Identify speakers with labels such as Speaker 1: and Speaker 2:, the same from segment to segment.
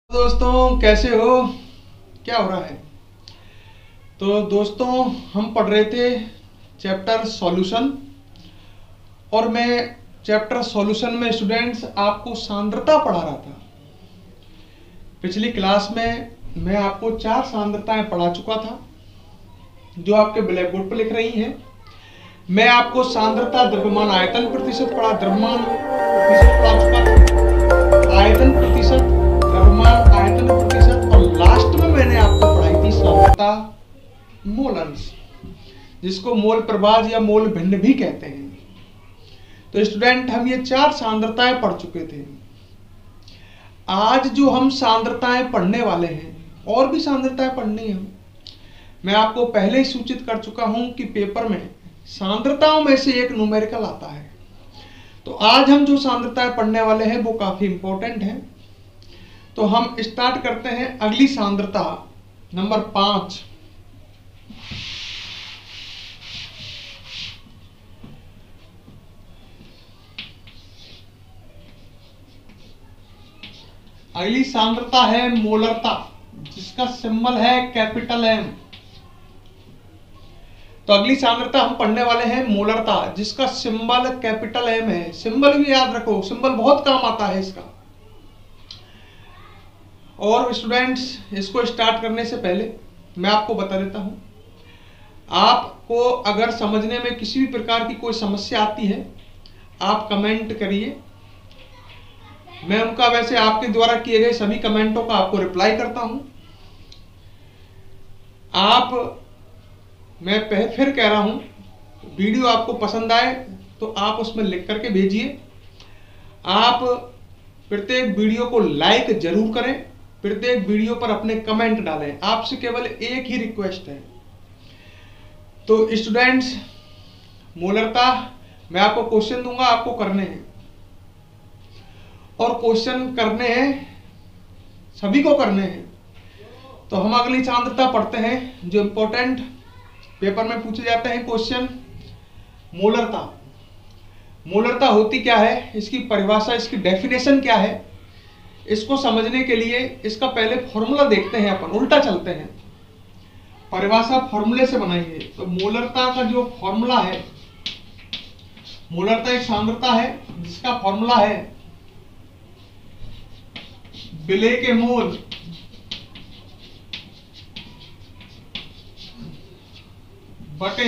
Speaker 1: दोस्तों कैसे हो? क्या हो रहा है? तो दोस्तों हम पढ़ रहे थे चैप्टर सॉल्यूशन और मैं चैप्टर सॉल्यूशन में स्टूडेंट्स आपको सांद्रता पढ़ा रहा था। पिछली क्लास में मैं आपको 4 सांद्रताएं पढ़ा चुका था जो आपके ब्लैक बोर्ड पर लिख रही हैं। मैं आपको सांद्रता द्रव्यमान आयतन प्रतिशत पढ़ा, द्रव्यमान प्रतिशत पढ़ा चुका था, आयतन प्रतिशत, द्रव्यमान आयतन प्रतिशत और लास्ट में मैंने आपको पढ़ाई थी सांद्रता मोल अंश, जिसको मोल प्रभाज या मोल भिन्न भी कहते हैं। तो स्टूडेंट हम ये 4 सांद्रताएं पढ़ चुके थे। आज जो हम सांद्रताएं पढ़ने वाले हैं, और भी सांद्रताएं पढ़नी है, मैं आपको पहले ही सूचित कर चुका हूं कि पेपर में सांद्रताओं में से एक न्यूमेरिकल आता है। तो आज हम जो सांद्रताएं पढ़ने वाले हैं वो काफी इंपॉर्टेंट है। तो हम स्टार्ट करते हैं अगली सांद्रता नंबर 5। अगली सांद्रता है मोलरता, जिसका सिंबल है कैपिटल एम। तो अगली सांद्रता हम पढ़ने वाले हैं मोलरता, जिसका सिंबल कैपिटल एम है। सिंबल भी याद रखो, सिंबल बहुत काम आता है इसका। और स्टूडेंट्स इसको स्टार्ट करने से पहले मैं आपको बता देता हूं, आपको अगर समझने में किसी भी प्रकार की कोई समस्या आती है आप कमेंट करिए। मैं उनका वैसे आपके द्वारा किए गए सभी कमेंटों का आपको रिप्लाई करता हूं। मैं फिर कह रहा हूं, वीडियो आपको पसंद आए तो आप उसमें लिख करके भेजिए। आप प्रत्येक वीडियो को लाइक जरूर करें, प्रत्येक वीडियो पर अपने कमेंट डालें। आपसे केवल एक ही रिक्वेस्ट है। तो स्टूडेंट्स मोलरता मैं आपको क्वेश्चन दूंगा, आपको करने हैं और क्वेश्चन करने हैं, सभी को करने हैं। तो हम अगली सांद्रता पढ़ते हैं जो इंपॉर्टेंट पेपर में पूछे जाते हैं क्वेश्चन। मोलरता, मोलरता होती क्या है, इसकी परिभाषा, इसकी डेफिनेशन क्या है, इसको समझने के लिए इसका पहले फॉर्मूला देखते हैं। अपन उल्टा चलते हैं, परिभाषा फॉर्मूले से बनाएंगे। तो मोलरता का जो फॉर्मूला है, मोलरता एक सांद्रता है जिसका फॉर्मूला है विलेय के मोल बटे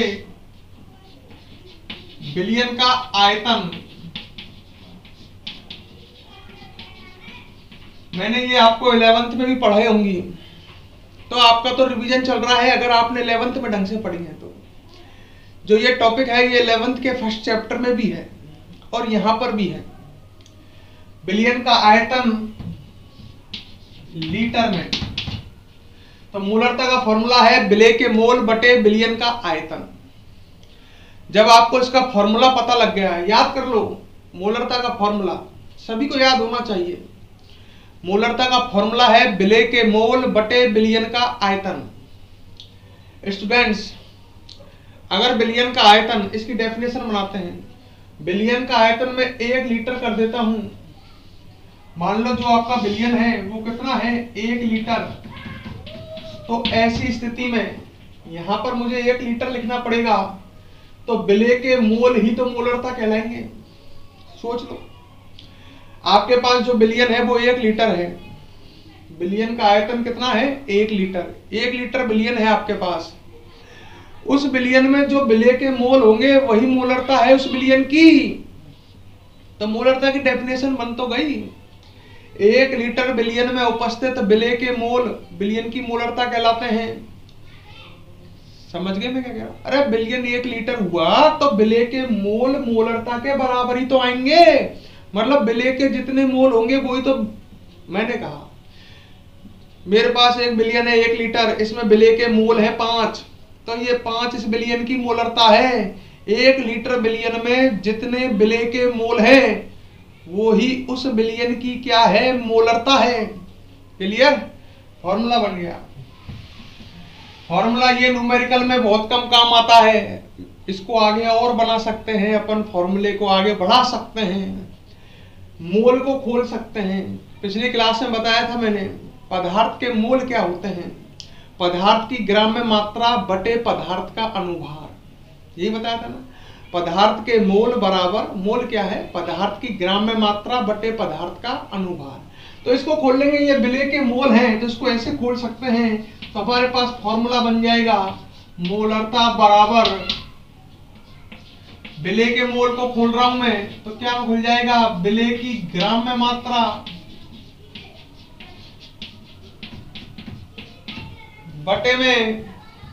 Speaker 1: बिलियन का आयतन। मैंने ये आपको 11th में भी पढ़ाई होंगी, तो आपका तो रिवीजन चल रहा है अगर आपने 11th में ढंग से पढ़ी है। तो जो ये टॉपिक है ये 11th के फर्स्ट चैप्टर में भी है और यहां पर भी है। बिलियन का आयतन लीटर में। तो मोलरता का फॉर्मूला है विलेय के मोल बटे बिलियन का आयतन। जब आपको इसका फॉर्मूला पता लग गया है, याद कर लो मोलरता का फॉर्मूला, सभी को याद होना चाहिए। मोलरता का फॉर्मूला है विलेय के मोल बटे बिलियन का आयतन। स्टूडेंट्स अगर बिलियन का आयतन, इसकी डेफिनेशन बनाते हैं। बिलियन का आयतन में 1 लीटर कर देता हूं। मान लो जो आपका बिलियन है वो कितना है, 1 लीटर। तो ऐसी स्थिति में यहां पर मुझे 1 लीटर लिखना पड़ेगा, तो विलेय के मोल ही तो मोलरता कहलाएंगे। सोच लो आपके पास जो बिलियन है वो 1 लीटर है, बिलियन का आयतन कितना है, 1 लीटर। 1 लीटर बिलियन है आपके पास। उस बिलियन में जो विलेय के मोल होंगे वही मोलरता है उस बिलियन की। तो मोलरता की डेफिनेशन बन तो गई। 1 लीटर बिलियन में उपस्थित विलेय के मोल बिलियन की मोलरता कहलाते हैं। समझ गए मैं क्या कह रहा हूं? अरे बिलियन 1 लीटर हुआ तो विलेय के मोल मोलरता के बराबर ही तो आएंगे। मतलब विलेय के जितने मोल होंगे वही तो, मैंने कहा मेरे पास 1 बिलियन है 1 लीटर, इसमें विलेय के मोल है 5, तो ये 5 इस बिलियन की मोलरता है। 1 लीटर बिलियन में जितने विलेय के मोल है वो ही उस बिलियन की क्या है, मोलरता है। क्लियर? फॉर्मूला बन गया। फॉर्मूला ये न्यूमेरिकल में बहुत कम काम आता है, इसको आगे और बना सकते हैं अपन, फॉर्मूले को आगे बढ़ा सकते हैं, मोल को खोल सकते हैं। पिछली क्लास में बताया था मैंने पदार्थ के मोल क्या होते हैं? पदार्थ की ग्राम्य मात्रा बटे पदार्थ का अनुभार, यही बताया था ना। पदार्थ के मोल बराबर, मोल क्या है? पदार्थ की ग्राम्य मात्रा बटे पदार्थ का अनुभार। तो इसको खोल लेंगे, ये विलेय के मोल हैं तो इसको ऐसे खोल सकते हैं। तो हमारे पास फॉर्मूला बन जाएगा मोलरता बराबर, विलेय के मोल को खोल रहा हूं मैं, तो क्या खुल जाएगा? विलेय की ग्राम्य मात्रा बटे में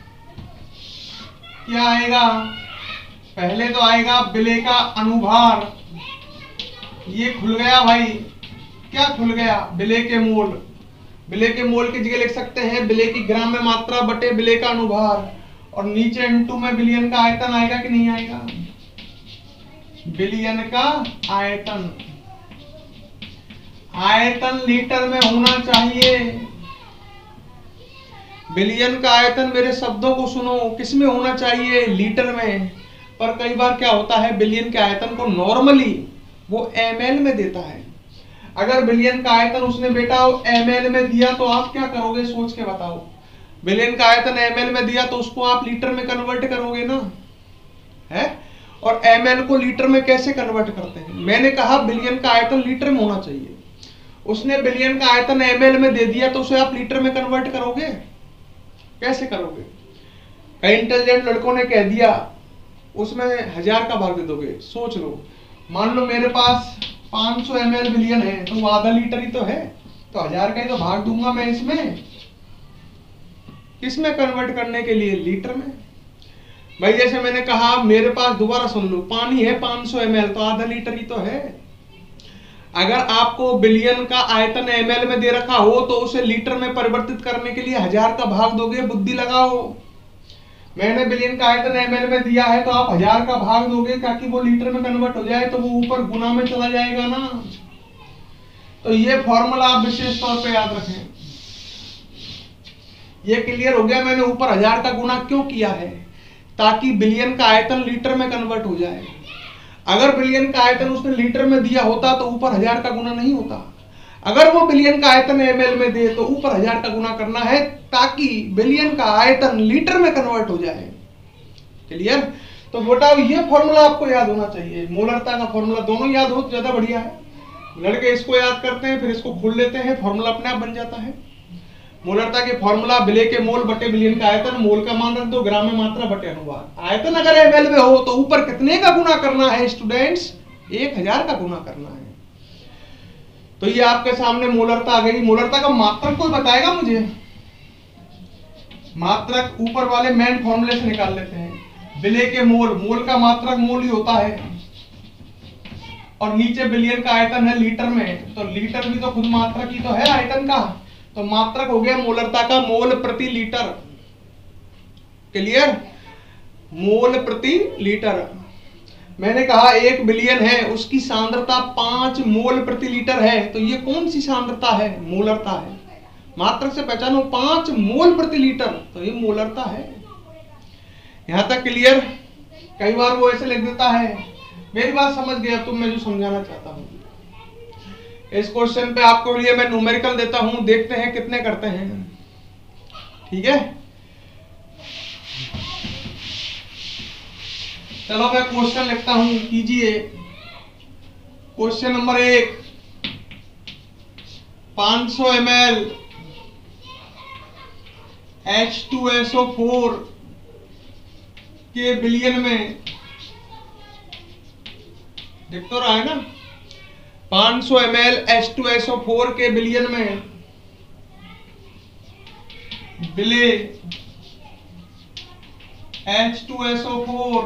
Speaker 1: क्या आएगा? पहले तो आएगा विलेय का अनुभार, ये खुल गया भाई। क्या खुल गया? विलेय के मोल। विलेय के मोल की जगह लिख सकते हैं विलेय की ग्राम्य मात्रा बटे विलेय का अनुभार, और नीचे इनटू में विलयन का आयतन आएगा कि नहीं आएगा? विलयन का आयतन, आयतन लीटर में होना चाहिए। विलयन का आयतन, मेरे शब्दों को सुनो, किस में होना चाहिए? लीटर में। पर कई बार क्या होता है, विलयन के आयतन को नॉर्मली वो ml में देता है। अगर विलयन का आयतन उसने बेटा ml में दिया तो आप क्या करोगे? सोच के बताओ। विलयन का आयतन ml में दिया तो उसको आप लीटर में कन्वर्ट करोगे ना, है? और ml को लीटर में कैसे कन्वर्ट करते हैं? मैंने कहा विलयन का आयतन लीटर में होना चाहिए, उसने विलयन का आयतन ml में दे दिया तो उसे आप लीटर में कन्वर्ट करोगे? कैसे करोगे? कई इंटेलिजेंट लड़कों ने कह दिया उसमें 1000 का भाग दे दोगे। सोच लो, मान लो मेरे पास 500 ml विलयन है तो वो आधा लीटर ही तो है, तो 1000 का ही तो भाग दूंगा मैं इसमें, किसमें कन्वर्ट करने के लिए? लीटर में। भाई जैसे मैंने कहा मेरे पास, दोबारा सुन लो, पानी है 500 ml तो आधा लीटर ही तो है। अगर आपको विलयन का आयतन ml में दे रखा हो तो उसे लीटर में परिवर्तित करने के लिए 1000 का भाग दोगे। बुद्धि लगाओ। मैंने विलयन का आयतन ml में दिया है तो आप 1000 का भाग दोगे ताकि वो लीटर में कन्वर्ट हो जाए, तो वो ऊपर गुना में चला जाएगा ना। तो ये फॉर्मूला आप विशेष तौर पे याद रखें। ये क्लियर हो गया? मैंने ऊपर 1000 का गुना क्यों किया है? ताकि विलयन का आयतन लीटर में कन्वर्ट हो जाए। अगर विलयन का आयतन उसने लीटर में दिया होता तो ऊपर 1000 का गुना नहीं होता। अगर वो विलयन का आयतन ml में दे तो ऊपर 1000 का गुना करना है ताकि विलयन का आयतन लीटर में कन्वर्ट हो जाए। क्लियर? तो बेटा ये फॉर्मूला आपको याद होना चाहिए, मोलरता का फॉर्मूला। दोनों याद हो तो ज्यादा बढ़िया है। लड़के इसको याद करते हैं फिर इसको खोल लेते हैं, फॉर्मूला अपने आप बन जाता है। मोलरता के फॉर्मूला विलेय के मोल बटे विलयन का आयतन, मोल का मान रख दो, ग्राम में मात्रा बटे अनुभार। आयतन अगर ml में हो तो ऊपर कितने का गुना करना है स्टूडेंट्स? 1000 का गुना करना है। तो ये आपके सामने मोलरता आ गई। मोलरता का मात्रक कोई बताएगा मुझे? मात्रक ऊपर वाले मेन फॉर्मूले से निकाल लेते हैं। विलेय के मोल, मोल का मात्रक मोल ही होता है, और नीचे विलयन का आयतन है लीटर में, तो लीटर भी तो खुद मात्रक ही तो है आयतन का। तो मात्रक हो गया मोलरता का मोल प्रति लीटर। क्लियर? मोल प्रति लीटर। मैंने कहा 1 बिलियन है, उसकी सांद्रता 5 मोल प्रति लीटर है, तो ये कौन सी सांद्रता है? मोलरता है। मात्रक से पहचानो 5 मोल प्रति लीटर, तो ये मोलरता है। यहां तक क्लियर? कई बार वो ऐसे लिख देता है, मेरी बात समझ गया तुम, मैं जो समझाना चाहता हूं। इस क्वेश्चन पे आपको लिए मैं न्यूमेरिकल देता हूं, देखते हैं कितने करते हैं। ठीक है, चलो मैं क्वेश्चन लिखता हूं, कीजिए। क्वेश्चन नंबर 1, 500 ml H2SO4 के बिलियन में, देख तो रहा है ना, 500 ml H2SO4 के बिलियन में विलेय H2SO4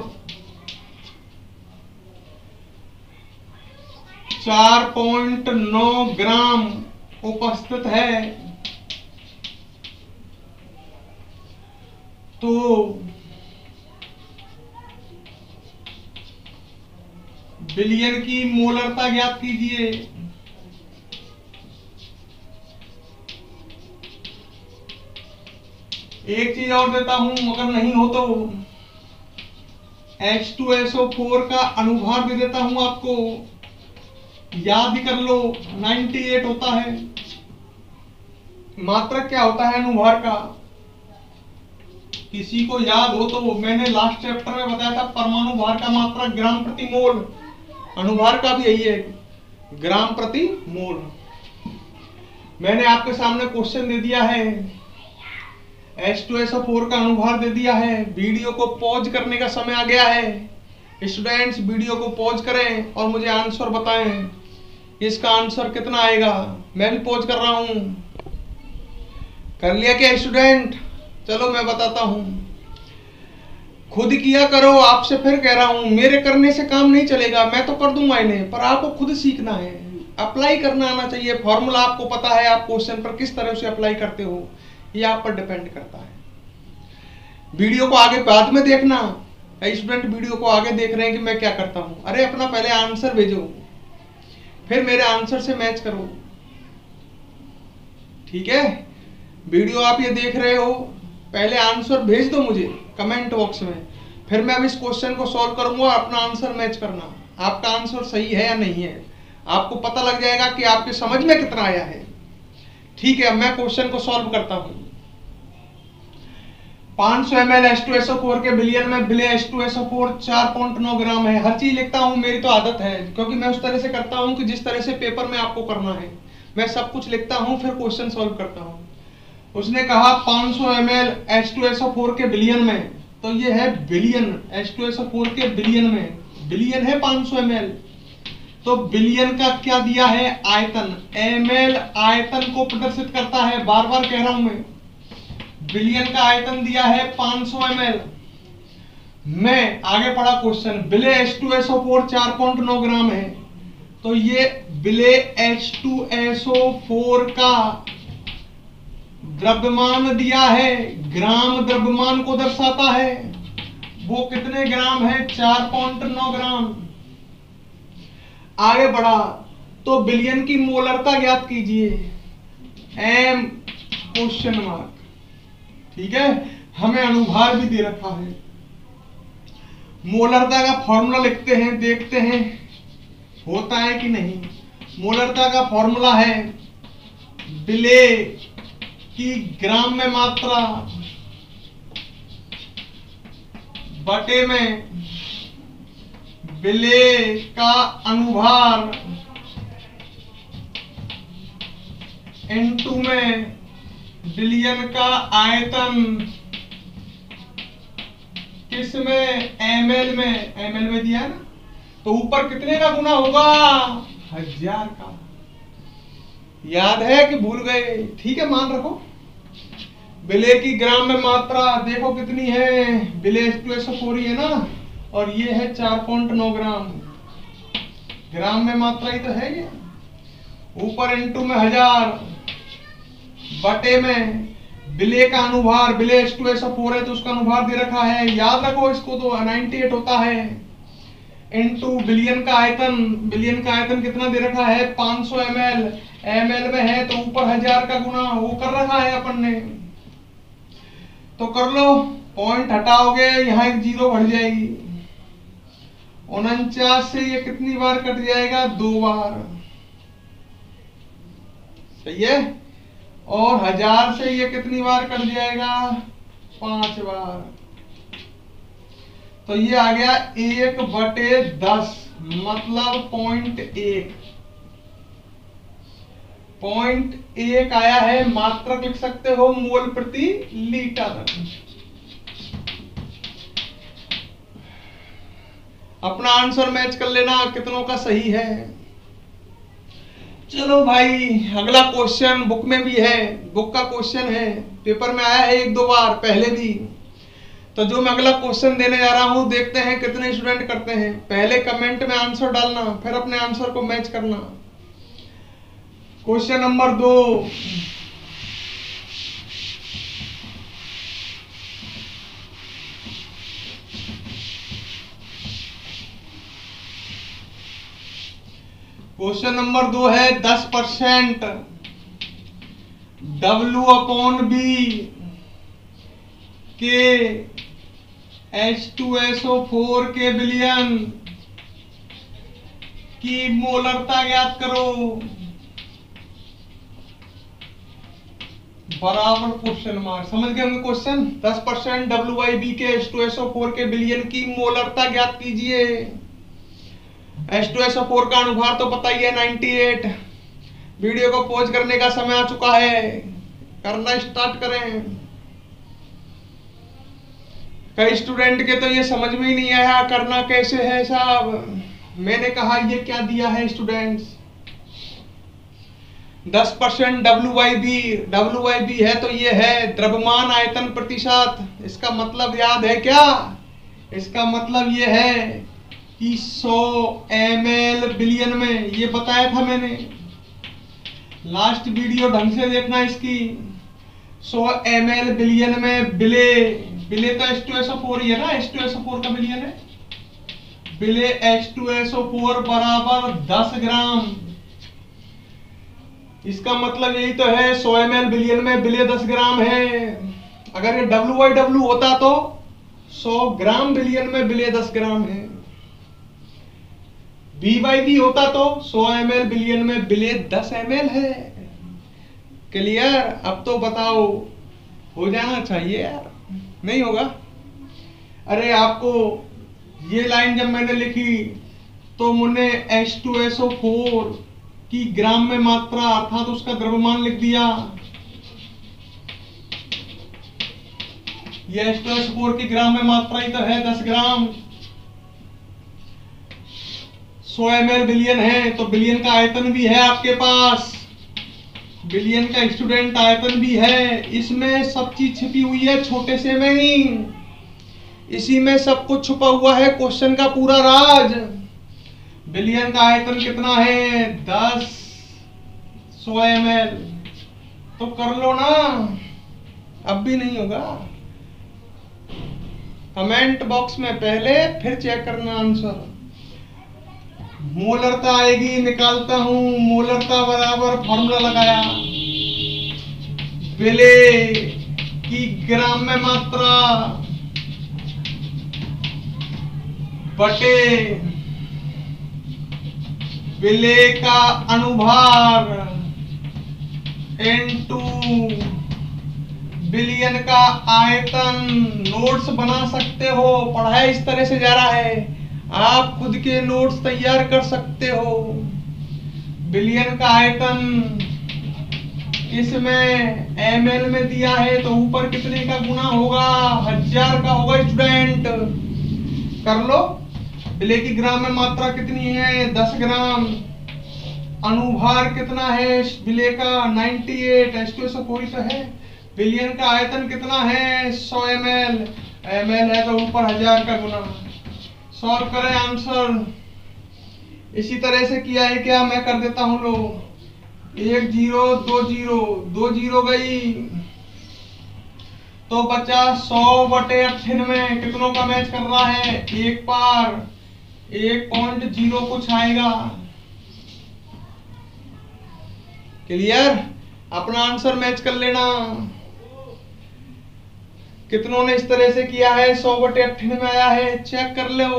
Speaker 1: 4.9 ग्राम उपस्थित है, तो बिलियन की मोलरता ज्ञात कीजिए। एक चीज और देता हूं, अगर नहीं हो तो H2SO4 का अनुभार दे देता हूं आपको, याद ही कर लो, 98 होता है। मात्रक क्या होता है अनुभार का? किसी को याद हो तो मैंने लास्ट चैप्टर में बताया था, परमाणु भार का मात्रक ग्राम प्रति मोल। अनुभार का भी यही है, ग्राम प्रति मोल। मैंने आपके सामने क्वेश्चन दे दिया है, H2SO4 का अनुभार दे दिया है। वीडियो को पॉज करने का समय आ गया है। स्टूडेंट्स वीडियो को पॉज करें और मुझे आंसर बताएं, इसका आंसर कितना आएगा। मैं भी पॉज कर रहा हूं। कर लिया क्या स्टूडेंट? चलो मैं बताता हूं, खुद किया करो। आपसे फिर कह रहा हूं, मेरे करने से काम नहीं चलेगा, मैं तो कर दूंगा इन्हें, पर आपको खुद सीखना है, अप्लाई करना आना चाहिए। फॉर्मूला आपको पता है, आप क्वेश्चन पर किस तरह से अप्लाई करते हो ये आप पर डिपेंड करता है। वीडियो को आगे बाद में देखना। स्टूडेंट वीडियो को आगे देख रहे हैं कि मैं क्या करता हूं, अरे अपना पहले आंसर भेजो, फिर मेरे आंसर से मैच करो, ठीक है। वीडियो आप ये देख रहे हो, पहले आंसर भेज दो मुझे कमेंट बॉक्स में, फिर मैं अब इस क्वेश्चन को सॉल्व करूंगा, अपना आंसर मैच करना। आपका आंसर सही है या नहीं है, आपको पता लग जाएगा कि आपके समझ में कितना आया है, ठीक है। मैं क्वेश्चन को सॉल्व करता हूं। 500 ml H2SO4 के बिलियन में बिले H2SO4 4.9 ग्राम है। हर चीज लिखता हूं, मेरी तो आदत है, क्योंकि मैं उस तरह से करता हूं कि जिस तरह से पेपर में आपको करना है। मैं सब कुछ लिखता हूं, फिर क्वेश्चन सॉल्व करता हूं। उसने कहा 500 ml H2SO4 के बिलियन में, तो ये है बिलियन, H2SO4 के बिलियन में, बिलियन है 500 ml, तो बिलियन का क्या दिया है? आयतन। ml आयतन को प्रदर्शित करता है, बार बार कह रहा हूं मैं, बिलियन का आयतन दिया है 500 ml। मैं आगे पढ़ा क्वेश्चन, बिले H2SO4 4.9 ग्राम है, तो ये बिले H2SO4 का द्रव्यमान दिया है, ग्राम द्रव्यमान को दर्शाता है, वो कितने ग्राम है? 4.9 ग्राम। आगे बढ़ा तो बिलियन की मोलरता ज्ञात कीजिए, m क्वेश्चन मार्क, ठीक है। हमें अनुभार भी दे रखा है। मोलरता का फॉर्मूला लिखते हैं, देखते हैं होता है कि नहीं। मोलरता का फॉर्मूला है बिले की ग्राम में मात्रा बटे में बिले का अनुभार इनटू में बिलियन का आयतन, किस में? ml में, ml में दिया है ना, तो ऊपर कितने का गुना होगा? 1000 का। याद है कि भूल गए? ठीक है, मान रखो। बिले की ग्राम में मात्रा देखो कितनी है, बिले H2SO4 है ना, और ये है 4.9 ग्राम। ग्राम में मात्रा ही तो है ये, ऊपर इनटू में 1000 बटे में बिले का अनुभार, बिले H2SO4 है तो उसका अनुभार दे रखा है, याद रखो इसको, तो 98 होता है, इनटू बिलियन का आयतन। बिलियन का आयतन कितना दे रखा है? 500 ml, ml में है तो ऊपर 1000 का गुना वो कर रखा है अपन ने, तो कर लो। पॉइंट हटाओगे, यहाँ एक जीरो बढ़ जाएगी, 49 से ये कितनी बार कट जाएगा? 2 बार, सही है। और 1000 से ये कितनी बार कट जाएगा? 5 बार, तो ये आ गया 1/10, मतलब 0.1। 0.1 आया है। मात्रक लिख सकते हो मोल प्रति लीटर। अपना आंसर मैच कर लेना कितनों का सही है। चलो भाई, अगला क्वेश्चन बुक में भी है, बुक का क्वेश्चन है, पेपर में आया है 1-2 बार पहले भी। तो जो मैं अगला क्वेश्चन देने जा रहा हूं, देखते हैं कितने स्टूडेंट करते हैं। पहले कमेंट में आंसर डालना, फिर अपने आंसर को मैच करना। क्वेश्चन नंबर 2, क्वेश्चन नंबर 2 है 10% W/B के H2SO4 के बिलियन की मोलरता ज्ञात करो। बराबर क्वेश्चन मार्क। समझ गए होंगे क्वेश्चन। 10% WIB के H2SO4 के विलयन की मोलरता ज्ञात कीजिए। H2SO4 का अनुभार तो पता ही है 98। वीडियो को पॉज करने का समय आ चुका है, करना स्टार्ट करें। कई स्टूडेंट के तो ये समझ में ही नहीं आया करना कैसे है साहब। मैंने कहा ये क्या दिया है स्टूडेंट्स, 10% WIB है तो ये है द्रव्यमान आयतन प्रतिशत। इसका मतलब याद है क्या? इसका मतलब ये है कि 100 ml बिलियन में, ये बताया था मैंने। लास्ट वीडियो ढंग से देखना इसकी। 100 ml बिलियन में बिले तो H2SO4 ही है ना, H2SO4 का बिलियन है। बिले H2SO4 बराबर 10 ग्राम। इसका मतलब यही तो है 100 ml बिलियन में बिले 10 ग्राम है। अगर ये WIW होता तो 100 ग्राम बिलियन में बिले 10 ग्राम है। BYB होता तो 100 ml बिलियन में बिले 10 ml है। क्लियर? अब तो बताओ, हो जाना चाहिए यार, नहीं होगा? अरे आपको ये लाइन जब मैंने लिखी तो मैंने H2SO4 की ग्राम में मात्रा अर्थात उसका द्रव्यमान लिख दिया। ये H2SO4 की ग्राम में मात्रा ही तो है 10 ग्राम। 100 ml बिलियन है तो बिलियन का आयतन भी है आपके पास, बिलियन का स्टूडेंट आयतन भी है। इसमें सब चीज छिपी हुई है छोटे से में ही, इसी में सब कुछ छुपा हुआ है क्वेश्चन का पूरा राज। बिलियन का आयतन कितना है? 10 100 ml। तो कर लो ना, अब भी नहीं होगा? कमेंट बॉक्स में पहले फिर चेक करना आंसर। मोलरता आएगी, निकालता हूं। मोलरता बराबर फॉर्मूला लगाया, बिले की ग्राम में मात्रा बटे बिले का अनुभार इनटू बिलियन का आयतन। नोट्स बना सकते हो, पढ़ाई इस तरह से जा रहा है, आप खुद के नोट्स तैयार कर सकते हो। बिलियन का आयतन इसमें ml में दिया है तो ऊपर कितने का गुना होगा? 1000 का होगा स्टूडेंट। कर लो। बिले की ग्राम में मात्रा कितनी है? 10 ग्राम। अनुभार कितना है बिले का? 98। H2SO4 तो है। बिलियन का आयतन कितना है? 100 ml। ml है तो ऊपर 1000 का गुना। सॉल्व करें आंसर। इसी तरह से किया है क्या? मैं कर देता हूं। लो 1 0 2 0 2 0 गई तो बचा 100/98। कितनों का मैच कर रहा है? एक पार 1.0 कुछ आएगा। क्लियर? अपना आंसर मैच कर लेना। कितनों ने इस तरह से किया है? 100/98 में आया है, चेक कर लो।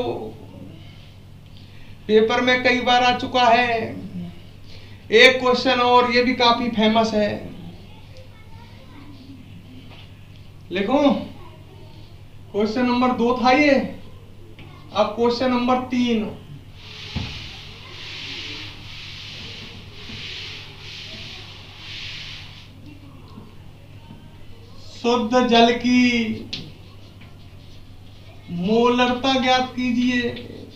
Speaker 1: पेपर में कई बार आ चुका है। एक क्वेश्चन और, ये भी काफी फेमस है, लिखो। क्वेश्चन नंबर 2 था ये, अब क्वेश्चन नंबर 3। शुद्ध जल की मोलरता ज्ञात कीजिए।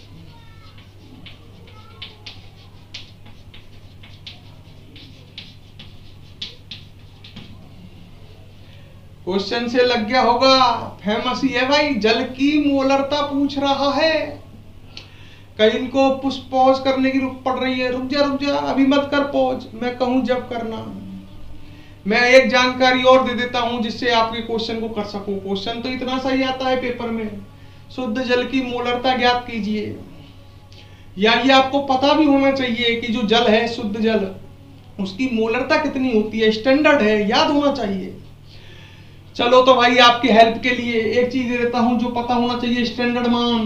Speaker 1: क्वेश्चन से लग गया होगा, फेमस ही है भाई, जल की मोलरता पूछ रहा है। कहीं को पॉज करने की पड़ रही है, रुक जा अभी मत कर पॉज, मैं कहूं जब करना। मैं एक जानकारी और दे देता हूं जिससे आपके क्वेश्चन को कर सकूं। क्वेश्चन तो इतना सही आता है पेपर में, शुद्ध जल की मोलरता ज्ञात कीजिए। या ये आपको पता भी होना चाहिए कि जो जल है, शुद्ध जल, उसकी मोलरता कितनी होती है, स्टैंडर्ड है, याद होना चाहिए। चलो तो भाई आपकी हेल्प के लिए एक चीज दे देता हूं जो पता होना चाहिए, स्टैंडर्ड मान,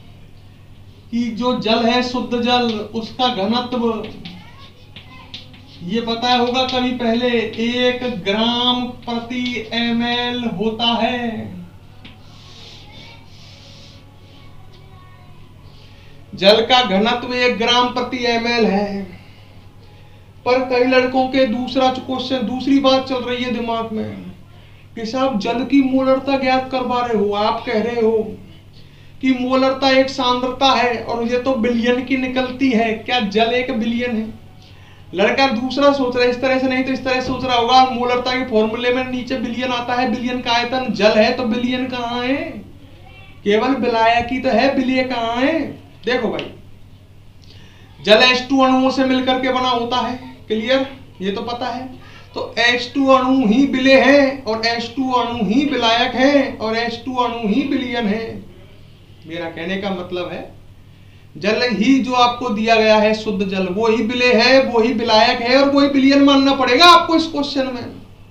Speaker 1: कि जो जल है शुद्ध जल, उसका घनत्व ये पता होगा कभी पहले 1 ग्राम प्रति ml होता है। जल का घनत्व 1 ग्राम प्रति ml है। पर कई लड़कों के दूसरा क्वेश्चन, दूसरी बात चल रही है दिमाग में कि साहब जल की मोलरता ज्ञात करवा रहे हो, आप कह रहे हो कि मोलरता एक सांद्रता है और ये तो बिलियन की निकलती है, क्या जल 1 बिलियन है? लड़का दूसरा सोच रहा है, इस तरह से नहीं तो इस तरह सोच रहा होगा, मोलरता के फॉर्मूले में नीचे बिलियन आता है, बिलियन का आयतन, जल है तो बिलियन कहाँ है? केवल विलायकी तो है, बिलिय कहाँ है? देखो भाई, जल H2 अणुओं से मिलकर के बना होता है, क्लियर, ये तो पता है। तो H2 अणु ही विलेय है और H2 अणु ही विलायक है और H2 अणु ही विलियन है। मेरा कहने का मतलब है जल ही जो आपको दिया गया है शुद्ध जल, वो ही विलेय है, वो ही विलायक है और वो ही विलियन मानना पड़ेगा आपको इस क्वेश्चन में,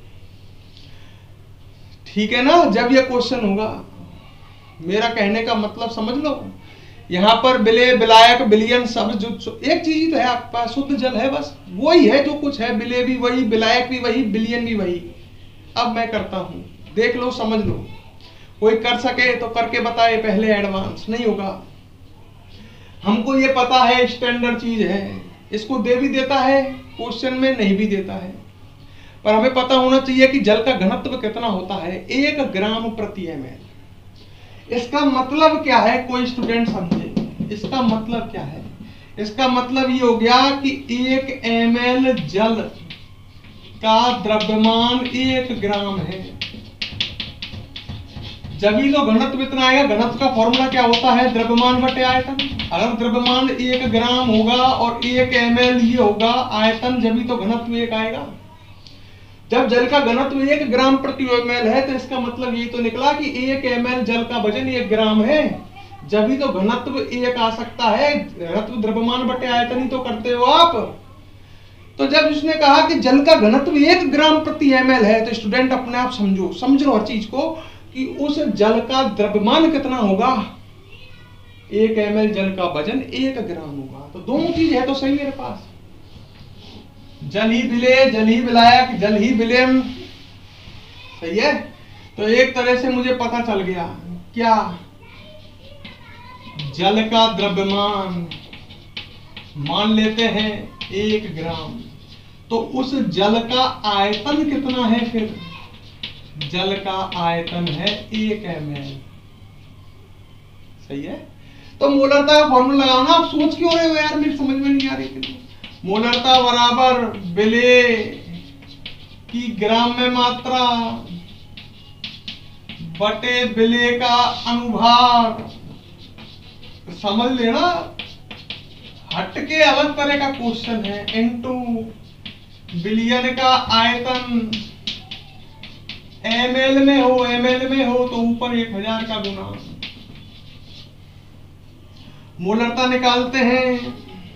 Speaker 1: ठीक है ना? जब ये क्वेश्चन होगा, मेरा कहने का मतलब समझ लो, यहां पर विलेय, विलायक, विलियन सब जो एक चीज ही तो है आपके पास, शुद्ध जल है, बस वही है जो कुछ है, विलेय भी वही, विलायक भी वही, विलियन भी वही। अब मैं करता हूं, देख लो, समझ लो, कोई कर सके तो करके बताए, पहले एडवांस नहीं होगा। हमको ये पता है स्टैंडर्ड चीज है, इसको दे भी देता है क्वेश्चन में, नहीं भी देता है, पर हमें पता होना चाहिए कि जल का घनत्व कितना होता है, 1 ग्राम प्रति ml। इसका मतलब क्या है, कोई स्टूडेंट समझे इसका मतलब क्या है? इसका मतलब ये हो गया कि 1 ml जल का द्रव्यमान 1 ग्राम है, जब ही तो घनत्व इतना आएगा। घनत्व का फॉर्मूला क्या होता है, द्रव्यमान बटे आयतन। अगर द्रव्यमान 1 ग्राम होगा और 1 ml ये होगा आयतन, जब ही तो घनत्व 1 आएगा। जब जल का घनत्व 1 ग्राम प्रति ml है तो इसका मतलब यही तो निकला कि 1 ml जल का वजन 1 ग्राम है, जब ही तो घनत्व 1 आ सकता है। घनत्व द्रव्यमान बटे आयतन ही तो करते हो आप। तो जब उसने कहा कि जल का घनत्व 1 ग्राम प्रति ml है, तो स्टूडेंट अपने आप समझो हर चीज को कि उस जल का द्रव्यमान कितना होगा, 1 ml जल का वजन 1 ग्राम होगा। तो दोनों चीज है तो सही मेरे पास, जल ही विलेय, जल ही विलायक, जल ही विलयन, सही है। तो एक तरह से मुझे पता चल गया क्या, जल का द्रव्यमान मान लेते हैं 1 ग्राम, तो उस जल का आयतन कितना है? फिर जल का आयतन है 1 ml, सही है। तो मोलरता का फॉर्मूला लगाओ ना। आप सोच क्यों रहे हो यार, मेरी समझ में नहीं आ रही। मोलरता बराबर विलेय की ग्राम में मात्रा बटे विलेय का अनुभार। समझ लेना, हटके अलग तरह का क्वेश्चन है। इनटू बिलियन का आयतन, ml में हो तो ऊपर 1000 का गुना। मोलरता निकालते हैं,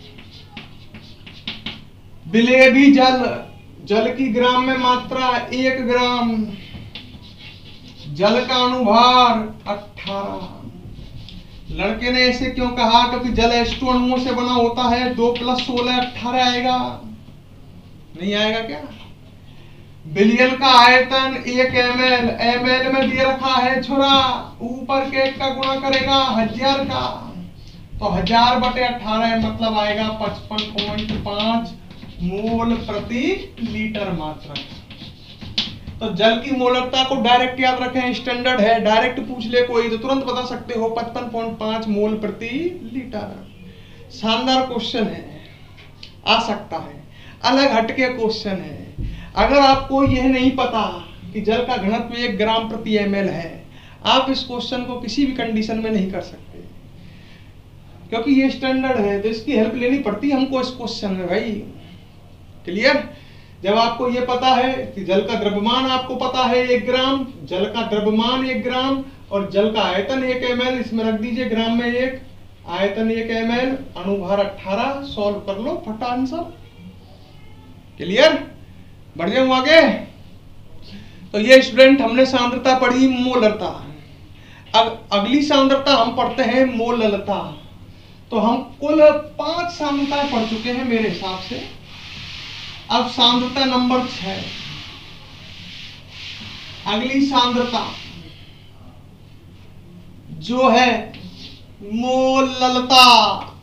Speaker 1: विलेय भी जल, जल की ग्राम में मात्रा 1 ग्राम, जल का अनुभार 18। लड़के ने ऐसे क्यों कहा, क्योंकि जल H2 अणुओं से बना होता है। 2 + 16 18 आएगा, नहीं आएगा क्या? बिलियन का आयतन 1 ml, ml में दिए रखा है छोरा, ऊपर के 1 का गुणा करेगा 1000 का, तो 1000 बटे 18 मतलब आएगा 55.5 मोल प्रति लीटर मात्रा। तो जल की मोलरता को डायरेक्ट याद रखें, स्टैंडर्ड है, डायरेक्ट पूछ ले कोई तो तुरंत बता सकते हो, 55.5 मोल प्रति लीटर। शानदार क्वेश्चन है, आ सकता है, अलग हटके क्वेश्चन है। अगर आपको यह नहीं पता कि जल का घनत्व 1 ग्राम प्रति ml है, आप इस क्वेश्चन को किसी भी कंडीशन में नहीं कर सकते, क्योंकि ये स्टैंडर्ड है। तो इसकी हेल्प लेनी पड़ती है हमको इस क्वेश्चन में भाई, क्लियर। जब आपको ये पता है कि जल का द्रव्यमान आपको पता है 1 ग्राम, जल का द्रव्यमान 1 ग्राम और जल का आयतन 1 ml, इसमें रख दीजिए ग्राम में 1, आयतन 1 ml, अनुभार 18, सॉल्व कर लो, फटा आंसर, क्लियर। बढ़ जाऊं आगे। तो ये स्टूडेंट हमने सांद्रता पढ़ी, मोलरता। अब अगली सांद्रता हम पढ़ते हैं मोललता। तो हम कुल 5 सांद्रताएं पढ़ चुके हैं मेरे हिसाब से। अब सांद्रता नंबर 6, अगली सांद्रता जो है मोललता।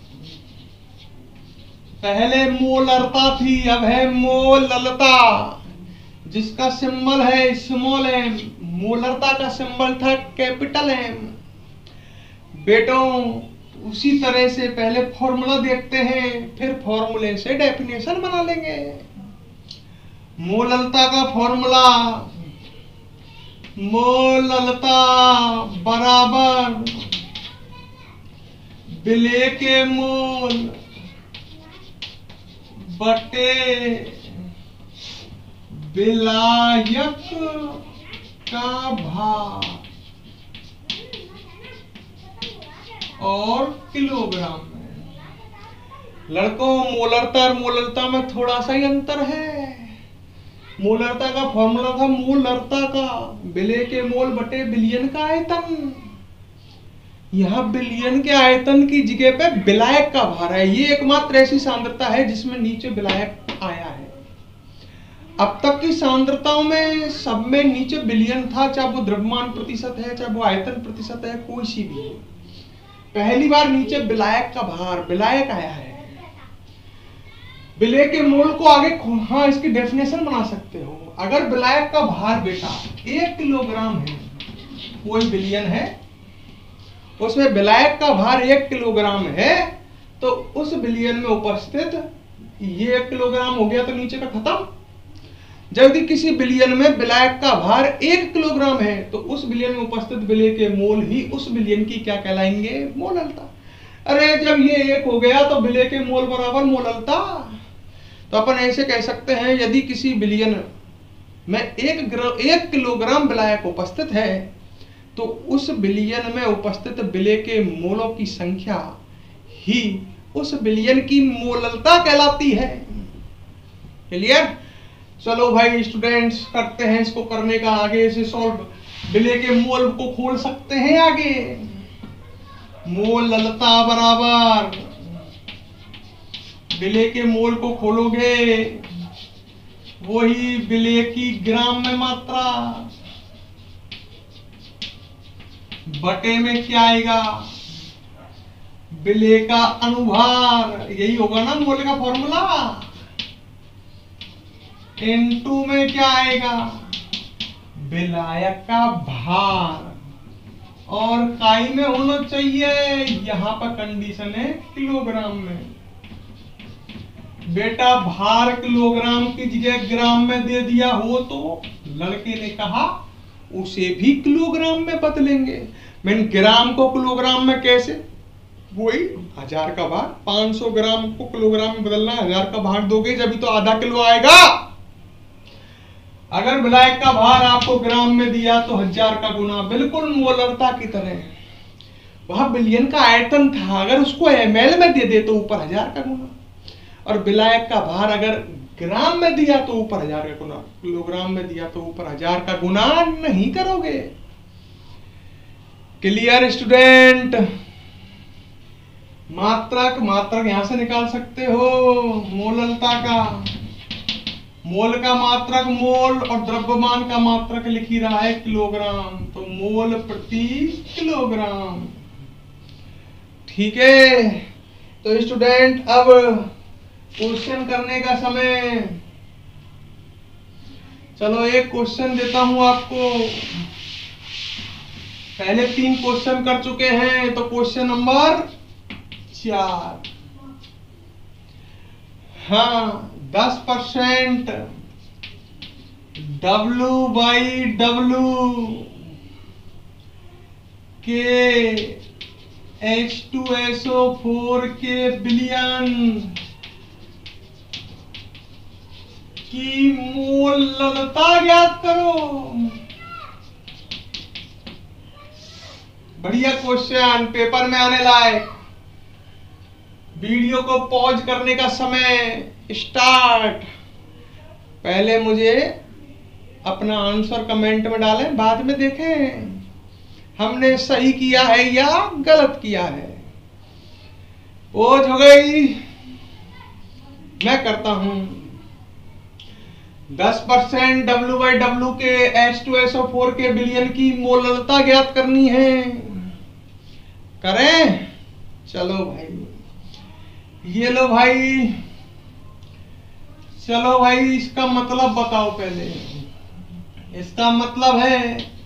Speaker 1: पहले मोलरता थी, अब है मोललता, जिसका सिंबल है स्मॉल एम। मोलरता का सिंबल था कैपिटल एम। बेटों उसी तरह से पहले फॉर्मूला देखते हैं, फिर फॉर्मूले से डेफिनेशन बना लेंगे। मोललता का फॉर्मूला, मोललता बराबर विलेय के मोल बटे विलायक का भार और किलोग्राम में। लड़कों मोलरता और मोललता में थोड़ा सा ही अंतर है। मोलरता का फॉर्मूला था मोलरता का विलेय के मोल बटे बिलियन का आयतन। यहाँ बिलियन के आयतन की जगह पे विलायक का भार है। ये एकमात्र ऐसी सांद्रता है जिसमें नीचे विलायक आया है। अब तक की सांद्रताओं में सब में नीचे बिलियन था, चाहे वो द्रव्यमान प्रतिशत है, चाहे वो आयतन प्रतिशत है, कोई सी भी। पहली बार नीचे विलायक का भार, विलायक आया है। विलेय के मोल को आगे हाँ इसकी डेफिनेशन बना सकते हो। अगर विलायक का भार बेटा 1 किलोग्राम है, कोई बिलियन है, उसमें विलायक का भार 1 किलोग्राम है, तो उस बिलियन में उपस्थित ये 1 किलोग्राम हो गया तो नीचे का खत्म। जब किसी बिलियन में विलायक का भार 1 किलोग्राम है तो उस बिलियन में उपस्थित विलेय के मोल ही उस बिलियन की क्या कहलाएंगे? मोललता। अरे जब ये 1 हो गया तो विलेय के मोल बराबर मोललता। तो अपन ऐसे कह सकते हैं यदि किसी बिलियन में 1 किलोग्राम विलायक उपस्थित है तो उस बिलियन में उपस्थित विलेय के मोलों की संख्या ही उस बिलियन की मोललता कहलाती है। क्लियर? चलो भाई स्टूडेंट्स करते हैं इसको, करने का आगे से सॉल्व। विलेय के मोल को खोल सकते हैं आगे। मोललता बराबर विलेय के मोल को खोलोगे वही विलेय की ग्राम में मात्रा बटे में क्या आएगा? विलेय का अनुभार। यही होगा ना मोल का फॉर्मूला। N2 में क्या आएगा? विलायक का भार। और काई में होना चाहिए, यहां पर कंडीशन है किलोग्राम में। बेटा भार किलोग्राम की जगह ग्राम में दे दिया हो तो लड़के ने कहा उसे भी किलोग्राम में बदलेंगे। मैंने ग्राम को किलोग्राम में कैसे? वही 1000 का भार। 500 ग्राम को किलोग्राम में बदलना, 1000 का भार दोगे जब तो आधा किलो आएगा। अगर विलायक का भार आपको ग्राम में दिया तो 1000 का गुना, बिल्कुल मोलरता की तरह। वहां बिलियन का आयतन था, अगर उसको ml में दे दे तो ऊपर 1000 का गुना। और विलायक का भार अगर ग्राम में दिया तो ऊपर 1000 का गुना, किलोग्राम में दिया तो ऊपर 1000 का गुना नहीं करोगे। Clear student? मात्रक यहां से निकाल सकते हो। मोललता का मोल का मात्रक मोल और द्रव्यमान का मात्रक लिख ही रहा है किलोग्राम, तो मोल प्रति किलोग्राम। ठीक है, तो स्टूडेंट अब क्वेश्चन करने का समय। चलो एक क्वेश्चन देता हूं आपको। पहले 3 क्वेश्चन कर चुके हैं, तो क्वेश्चन नंबर 4। हाँ, 10% W/W के H2SO4 के बिलियन की मोललता ज्ञात करो। बढ़िया क्वेश्चन, पेपर में आने लायक। वीडियो को पॉज करने का समय स्टार्ट। पहले मुझे अपना आंसर कमेंट में डालें, बाद में देखें हमने सही किया है या गलत किया है। पॉज हो गई, मैं करता हूं 10% W/W के H2SO4 के विलयन की मोललता ज्ञात करनी है। करें? चलो भाई, ये लो भाई, चलो भाई, इसका मतलब बताओ पहले। इसका मतलब है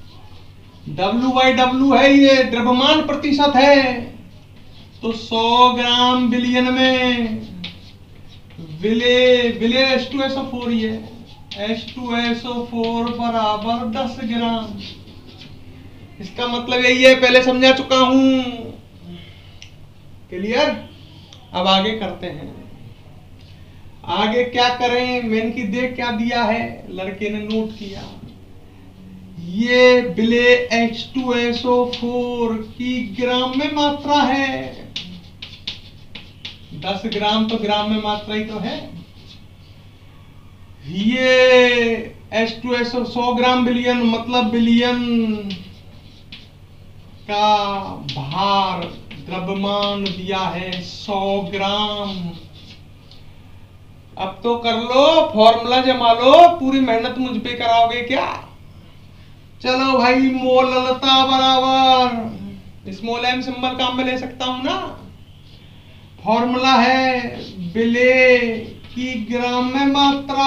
Speaker 1: W/W है, ये द्रव्यमान प्रतिशत है, तो 100 ग्राम विलयन में विलय H2SO4 ही है, H2SO4 बराबर 10 ग्राम। इसका मतलब यही है, पहले समझा चुका हूं। क्लियर? अब आगे करते हैं। आगे क्या करें? मैंने की देख क्या दिया है, लड़के ने नोट किया। ये विलय H2SO4 की ग्राम में मात्रा है। 10 ग्राम तो ग्राम में मात्रा ही तो है। ये H2SO 100 ग्राम विलयन, मतलब विलयन का भार, द्रव्यमान दिया है 100 ग्राम। अब तो कर लो, फॉर्मूला जमा लो, पूरी मेहनत मुझ पे कराओगे क्या? चलो भाई, मोललता बराबर स्मॉल m सिंबल काम में ले सकता हूं ना। फॉर्मूला है विलय की ग्राम में मात्रा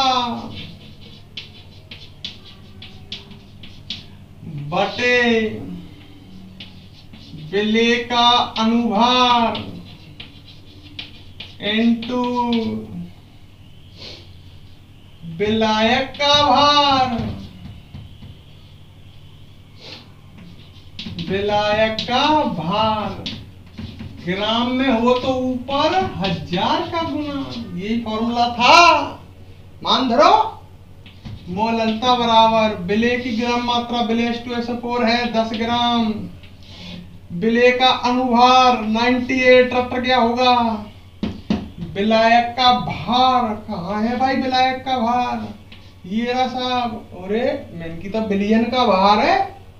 Speaker 1: बटे विलय का अनुभार इनटू विलायक का भार। विलायक का भार ग्राम में हो तो ऊपर 1000 का गुना। यही फॉर्मूला था, मान धरो। मोललता बराबर विलय की ग्राम मात्रा, विलय H2SO4 है 10 ग्राम, विलय का अनुभार 98 रट गया होगा, विलायक का भार कहाँ है भाई? विलायक का भार ये रहा साहब। अरे मैंने की तो विलयन का भार है।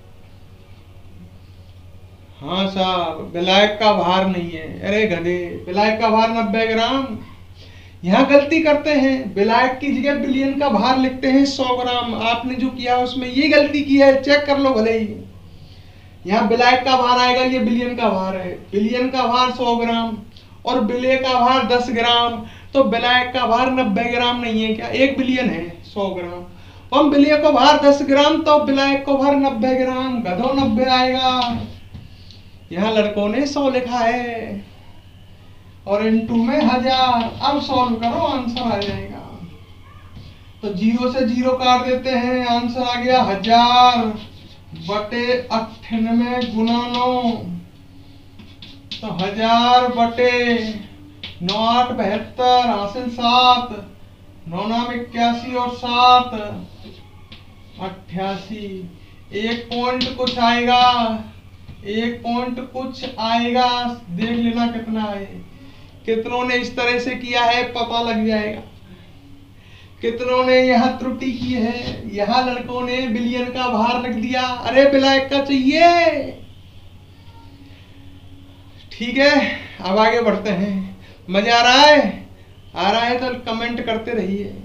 Speaker 1: हाँ साहब, विलायक का भार नहीं है। अरे गधे, विलायक का भार 90 ग्राम। यहाँ गलती करते हैं, विलायक की जगह विलयन का भार लिखते हैं 100 ग्राम। आपने जो किया उसमें ये गलती की है, चेक कर लो भले ही। यहाँ विलायक का भार आएगा, ये विलयन का भार है। विलयन का भार 100 ग्राम और विलय का भार 10 ग्राम, तो विलायक का भार 90 ग्राम नहीं है क्या? एक विलयन है 100 ग्राम, हम विलय का भार 10 ग्राम, तो विलायक का भार 90 ग्राम। गधो 90 आएगा। यहाँ लड़कों ने 100 लिखा है और इनटू में 1000। अब सॉल्व करो, आंसर आ जाएगा। तो 0 से 0 काट देते हैं, आंसर आ गया 1000 बटे 98 गुना 9। तो 1000 बटे 9 8 72, हासिल 7, 9 9 81 और 7 88। एक पॉइंट कुछ आएगा, एक पॉइंट कुछ आएगा, देख लेना कितना है। कितनों ने इस तरह से किया है पता लग जाएगा। कितनों ने यहाँ त्रुटि की है। यहाँ लड़कों ने विलयन का भार रख दिया, अरे विलायक का चाहिए। ठीक है, अब आगे बढ़ते हैं। मजा आ रहा है? आ रहा है तो कमेंट करते रहिए,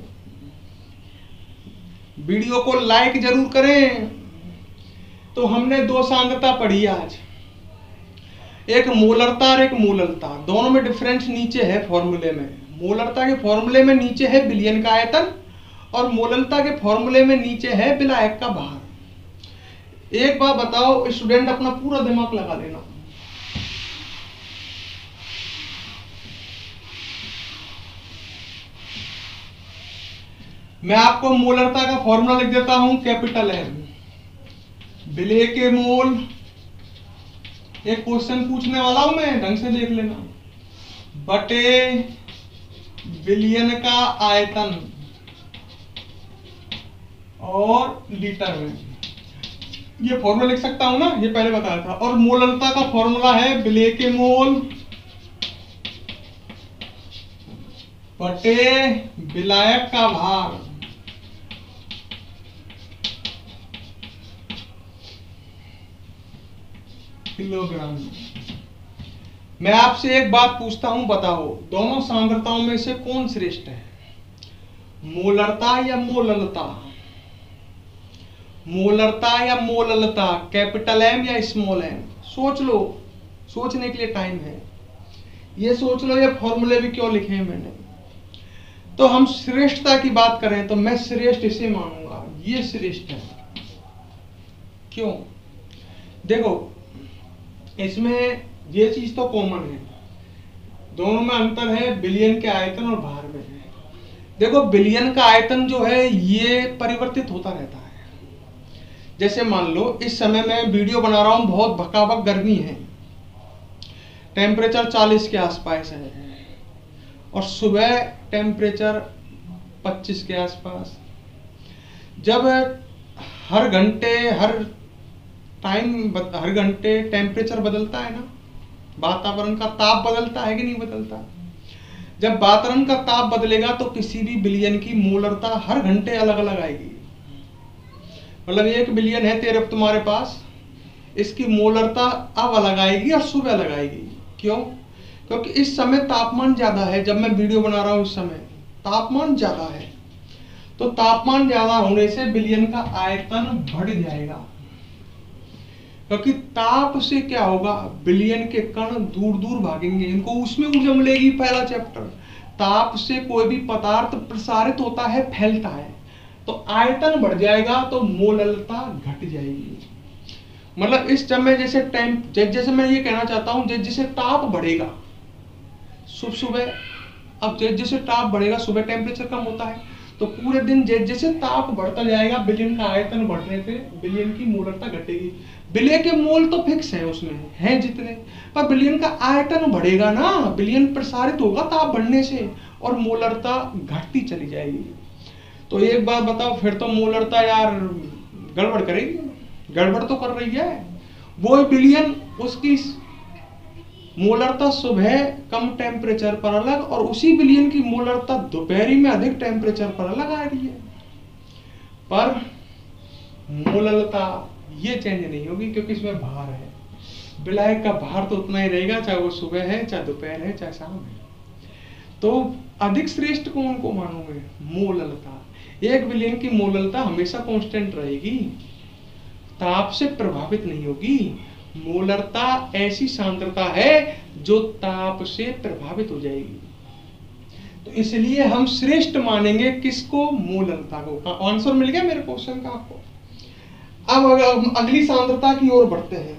Speaker 1: वीडियो को लाइक जरूर करें। तो हमने 2 सांद्रता पढ़ी आज, एक मोलरता और एक मोललता। दोनों में डिफरेंस नीचे है फॉर्मूले में। मोलरता के फॉर्मूले में नीचे है विलयन का आयतन और मोललता के फॉर्मूले में नीचे है विलायक का भार। एक बात बताओ स्टूडेंट, अपना पूरा दिमाग लगा लेना। मैं आपको मोलरता का फॉर्मूला लिख देता हूं, कैपिटल M। विलय के मोल, एक क्वेश्चन पूछने वाला हूं मैं, ढंग से देख लेना, बटे विलयन का आयतन और लीटर में। ये फॉर्मूला लिख सकता हूं ना, ये पहले बताया था। और मोललता का फॉर्मूला है विलय के मोल बटे विलायक का भार। किलोग्राम। मैं आपसे एक बात पूछता हूं, बताओ दोनों सांद्रताओं में से कौन श्रेष्ठ है? मोलरता या मोललता, मोलरता या मोललता, कैपिटल एम या स्मॉल एम। सोच लो, सोचने के लिए टाइम है। ये सोच लो ये फॉर्मूले भी क्यों लिखे हैं मैंने। तो हम श्रेष्ठता की बात करें तो मैं श्रेष्ठ इसे मानूंगा, ये श्रेष्ठ है। क्यों? देखो इसमें ये चीज तो कॉमन है, दोनों में अंतर है बिलियन के आयतन और भार में। देखो बिलियन का आयतन जो है ये परिवर्तित होता रहता है। जैसे मान लो इस समय मैं वीडियो बना रहा हूं, बहुत भकाभक गर्मी है, टेम्परेचर 40 के आसपास है, और सुबह टेम्परेचर 25 के आसपास। जब हर घंटे हर घंटे टेम्परेचर बदलता है ना, वातावरण का ताप बदलता है कि नहीं बदलता। जब वातावरण का ताप बदलेगा तो किसी भी बिलियन की मोलरता हर घंटे अलग अलग आएगी। मतलब 1 बिलियन है तेरे तुम्हारे पास, इसकी मोलरता अब अलग आएगी और सुबह अलग आएगी। क्यों? क्योंकि इस समय तापमान ज्यादा है, जब मैं वीडियो बना रहा हूं उस समय तापमान ज्यादा है, तो तापमान ज्यादा होने से बिलियन का आयतन बढ़ जाएगा। क्योंकि ताप से क्या होगा, बिलियन के कण दूर दूर भागेंगे, इनको उसमें ऊर्जा मिलेगी। पहला चैप्टर, ताप से कोई भी पदार्थ प्रसारित होता है, फैलता है, तो आयतन बढ़ जाएगा तो मोललता घट जाएगी। मतलब इस समय जैसे मैं ये कहना चाहता हूं, जैसे ताप बढ़ेगा सुबह, अब जैसे ताप बढ़ेगा, सुबह टेम्परेचर कम होता है, तो पूरे दिन जैसे ताप बढ़ता जाएगा, बिलियन का आयतन बढ़ने से बिलियन की मोलरता घटेगी। बिलियन के मोल तो फिक्स है, उसमें है जितने, पर बिलियन का आयतन बढ़ेगा ना, बिलियन प्रसारित होगा ताप बढ़ने से, और मोलरता घटती चली जाएगी। तो एक बात बताओ, फिर तो मोलरता यार गड़बड़ करेगी, गड़बड़ तो कर रही है। वो बिलियन, उसकी मोलरता सुबह कम टेम्परेचर पर अलग, और उसी बिलियन की मोलरता दोपहरी में अधिक टेम्परेचर पर अलग आ रही है, पर मोललता ये चेंज नहीं होगी, क्योंकि इसमें भार है। विलायक का भार तो उतना ही रहेगा, चाहे वो सुबह है, चाहे दोपहर है, चाहे शाम है। तो अधिक श्रेष्ठ कौन को मानोगे? मोललता। 1 बिलियन की मोललता हमेशा कांस्टेंट रहेगी, ताप से प्रभावित नहीं होगी। मोलरता ऐसी सांद्रता है जो ताप से प्रभावित हो जाएगी। तो इसलिए हम श्रेष्ठ मानेंगे किसको? मोललता को। आंसर मिल गया मेरे क्वेश्चन का आपको। अब अगली सांद्रता की ओर बढ़ते हैं।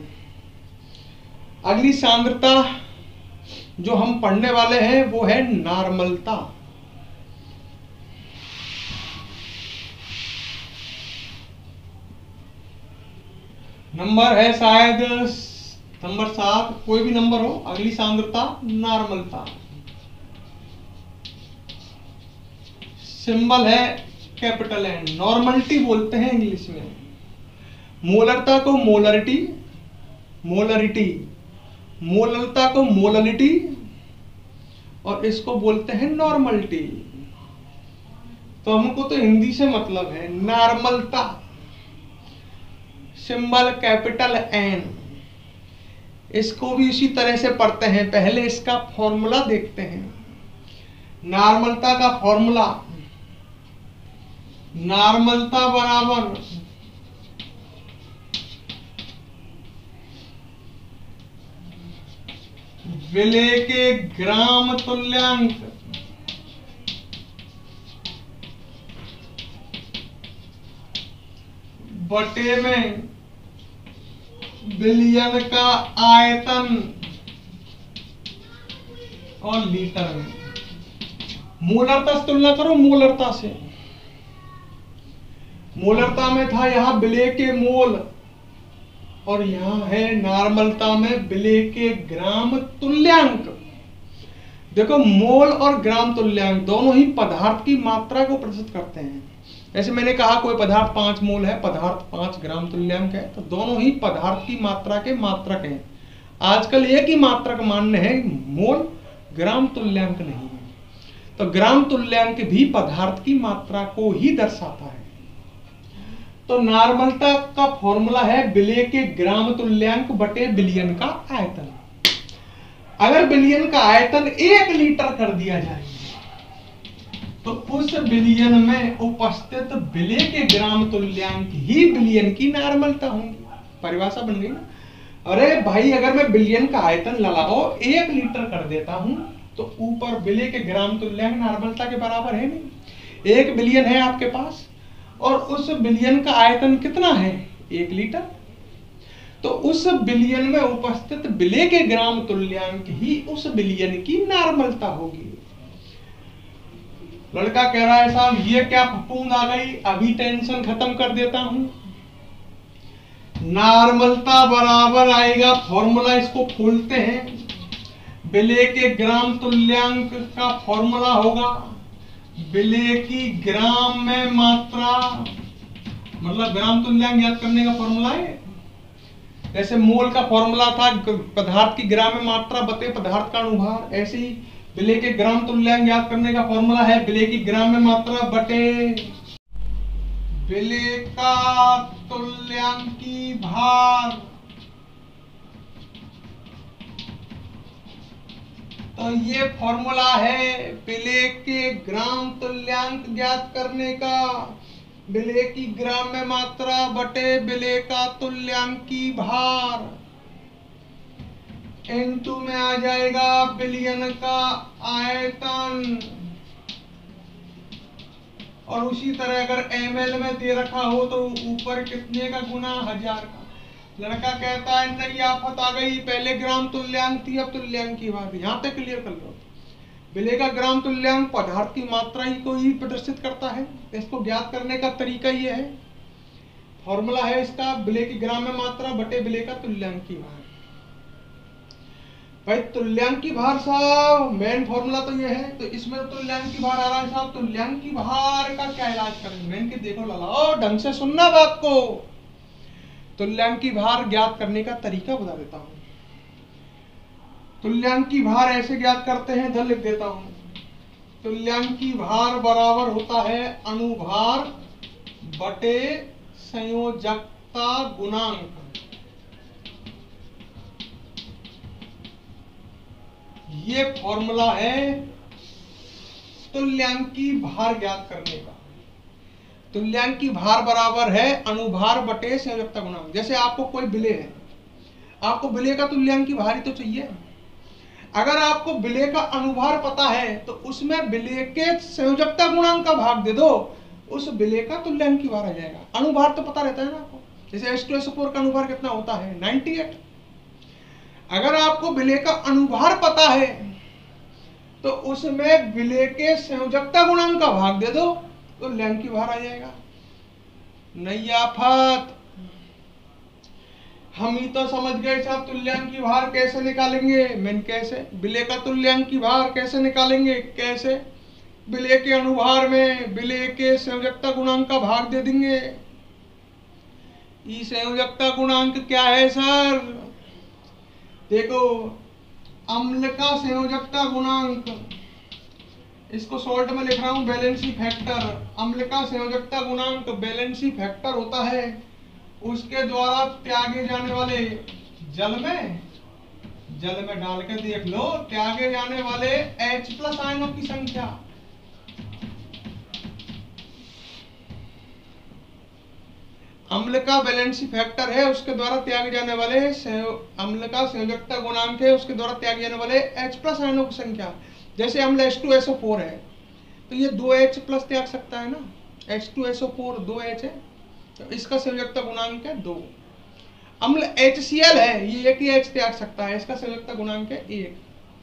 Speaker 1: अगली सांद्रता जो हम पढ़ने वाले हैं वो है नॉर्मलता। नंबर है शायद नंबर 7, कोई भी नंबर हो। अगली सांद्रता नॉर्मलता, सिंबल है कैपिटल एन, नॉर्मलिटी बोलते हैं इंग्लिश में। मोलरता को मोलरिटी, मोललता को मोललिटी, और इसको बोलते हैं नॉर्मलिटी। तो हमको तो हिंदी से मतलब है नॉर्मलता, सिंबल कैपिटल एन। इसको भी इसी तरह से पढ़ते हैं। पहले इसका फॉर्मूला देखते हैं। नॉर्मलता का फॉर्मूला, नॉर्मलता बराबर विलेय के ग्राम तुल्यांक बटे में बिलियन का आयतन और लीटर में। मोलरता से तुलना करो, मोलरता से। मोलरता में था यहां विलेय के मोल, और यहां है नॉर्मलता में विलेय के ग्राम तुल्यांक। देखो मोल और ग्राम तुल्यांक दोनों ही पदार्थ की मात्रा को प्रदर्शित करते हैं। जैसे मैंने कहा कोई पदार्थ 5 मोल है, पदार्थ 5 ग्राम तुल्यांक है, तो दोनों ही पदार्थ की मात्रा के मात्रक हैं। आजकल एक ही मात्रक मान्य है, मोल, ग्राम तुल्यांक नहीं है। तो ग्राम तुल्यांक भी पदार्थ की मात्रा को ही दर्शाता है। तो नॉर्मलता का फॉर्मूला है विलेय के ग्राम तुल्यांक बटे बिलियन का आयतन। अगर बिलियन का आयतन 1 लीटर कर दिया जाए तो उस विलयन में उपस्थित विलेय के ग्राम तुल्यांक ही विलयन की नॉर्मलता होंगी। परिभाषा बन गई ना। अरे भाई, अगर मैं विलयन का आयतन लगाओ 1 लीटर कर देता हूं तो ऊपर विलेय के ग्राम तुल्यांक नॉर्मलता के बराबर है नहीं। 1 विलयन है आपके पास और उस विलयन का आयतन कितना है? 1 लीटर। तो उस विलयन में उपस्थित विलेय के ग्राम तुल्यांक ही उस विलयन की नॉर्मलता होगी। लड़का कह रहा है साहब ये क्या फफूंद आ गई, अभी टेंशन खत्म कर देता हूं। नॉर्मलता बराबर आएगा, फॉर्मूला इसको खोलते हैं। विलेय के ग्राम तुल्यांक का फॉर्मूला होगा विलेय की ग्राम में मात्रा, मतलब ग्राम तुल्यांक ज्ञात करने का फॉर्मूला है। जैसे मोल का फॉर्मूला था पदार्थ की ग्राम में मात्रा बटे पदार्थ का अनुभार, ऐसे ही विलेय के ग्राम तुल्यांक ज्ञात करने का फॉर्मूला है विलेय की ग्राम में मात्रा बटे विलेय का तुल्यांकी भार। तो ये फॉर्मूला है विलेय के ग्राम तुल्यांक ज्ञात करने का, विलेय की ग्राम में मात्रा बटे विलेय का तुल्यांकी भार इनटू में आ जाएगा विलयन का आयतन। और उसी तरह अगर ml में दे रखा हो तो ऊपर कितने का गुना 1000 का। लड़का कहता है नहीं आफत आ गई, पहले ग्राम तुल्यांक थी अब तुल्यांक की बात। यहां तक क्लियर कर लो। विलेय का ग्राम तुल्यांक पदार्थ की मात्रा ही को ही प्रदर्शित करता है। इसको ज्ञात करने का तरीका ये है, फॉर्मूला है इसका विलेय की ग्राम में मात्रा बटे विलेय का तुल्यांकी भार। भाई तुल्यांकी भार साहब मेन फॉर्मूला तो ये है, तो इसमें तुल्यांकी भार आ रहा है साहब। तुल्यांकी भार का क्या इलाज करेंगे? मेन के देखो लाओ ढंग से सुनना बात को। तुल्यांकी भार ज्ञात करने का तरीका बता देता हूं। तुल्यांकी भार ऐसे ज्ञात करते हैं, इधर लिख देता हूं। तुल्यांकी भार बराबर होता है अनुभार बटे संयोजकता गुणांक। ये फॉर्मूला है तुल्यांकी भार ज्ञात करने का। तुल्यांकी भार बराबर है अनुभार बटे संयोजकता गुणांक। जैसे आपको कोई विलेय है, आपको विलेय का तुल्यांकी भार ही तो चाहिए। अगर आपको विलेय का अनुभार पता है तो उसमें विलेय के संयोजकता गुणांक का भाग दे दो, उस विलेय का तुल्यांकी भार आ जाएगा। अनुभार तो पता रहता है ना आपको, जैसे H2SO4 का अनुभार कितना होता है 98। अगर आपको विलेय का अनुभार पता है तो उसमें विलेय के संयोजकता गुणांक का भाग दे दो तो तुल्यांकी भार आ जाएगा। नहीं आफत, हम ही तो समझ गए साहब तुल्यांकी भार कैसे निकालेंगे। मैंने कैसे विलेय का तुल्यांकी भार कैसे निकालेंगे? कैसे? विलेय के अनुभार में विलेय के संयोजकता गुणांक का भाग दे देंगे। ये संयोजकता गुणांक क्या है सर? देखो अम्ल का संयोजकता गुणांक, इसको शॉर्ट में लिख रहा हूं वैलेंसी फैक्टर। अम्ल का संयोजकता गुणांक वैलेंसी फैक्टर होता है उसके द्वारा त्यागे जाने वाले जल में डाल के देख लो त्यागे जाने वाले H+ आयनों की संख्या। अम्ल का वैलेंसी फैक्टर है, उसके द्वारा त्यागे जाने वाले अम्ल का संयोजकता गुणांक है, उसके द्वारा त्यागे जाने वाले H+ आयनों की संख्या। जैसे अम्ल H2SO4 है तो ये 2H+ त्याग सकता है ना। H2SO4 2H है तो इसका संयोजकता गुणांक है 2। अम्ल HCl है, ये 1 ही H त्याग सकता है, इसका संयोजकता गुणांक है 1।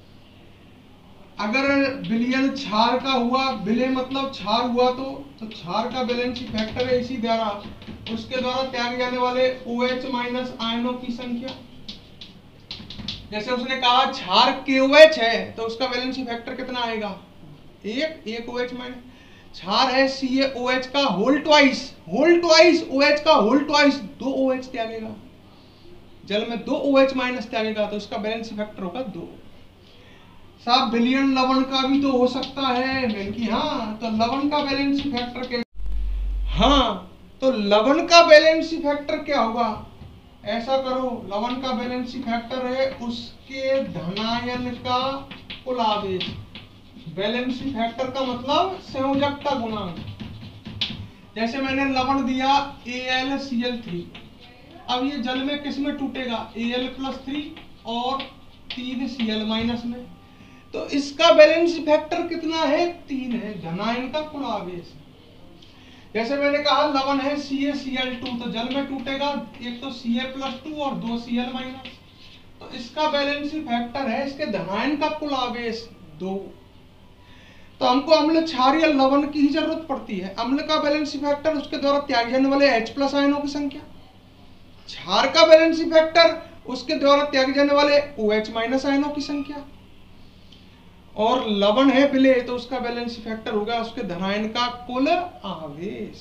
Speaker 1: अगर विलयन क्षार का हुआ, विलेय मतलब क्षार हुआ तो क्षार का वैलेंसी फैक्टर है इसी द्वारा, उसके द्वारा त्यागे जाने वाले OH- आयनों की संख्या। जैसे उसने कहा क्षार KOH है तो उसका वैलेंसी फैक्टर कितना आएगा? 1 OH-। क्षार है CaOH का होल ट्वाइस OH का होल ट्वाइस 2 OH त्यागेगा, जल में 2 OH- त्यागेगा तो उसका वैलेंसी फैक्टर होगा 2। साहब विलयन लवण का भी तो हो सकता है कि हाँ, तो लवण का वैलेंसी फैक्टर क्या? हाँ, तो लवण का वैलेंसी फैक्टर क्या होगा? ऐसा करो, लवण का वैलेंसी फैक्टर है उसके धनायन का कुल आवेश बैलेंसिंग फैक्टर का मतलब संयोजकता गुणांक। जैसे मैंने लवण दिया AlCl3, अब ये जल में किस में टूटेगा, Al+3 और 3Cl- में, तो इसका बैलेंसिंग फैक्टर कितना है, 3 है, धनायन का कुल आवेश। जैसे मैंने कहा लवण है CaCl2, तो जल में टूटेगा एक तो Ca+2 और 2Cl-, तो इसका बैलेंसिंग फैक्टर है इसके धनायन का कुल आवेश 2। तो हमको अम्ल, क्षार या लवण की ही जरूरत पड़ती है। अम्ल का बैलेंसिंग फैक्टर उसके द्वारा त्यागे जाने वाले H+ आयनों की संख्या, क्षार का बैलेंसिंग फैक्टर उसके द्वारा त्यागे जाने वाले OH- आयनों की संख्या, और लवण है विलेय तो उसका बैलेंसिंग फैक्टर होगा उसके धनायन का कुल आवेश।